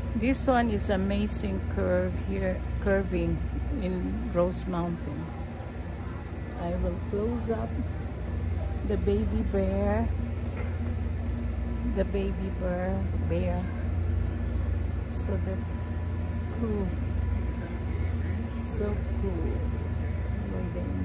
This one is amazing curve here, curving in Rose Mountain. I will close up the baby bear. The baby bear. So that's cool. So cool.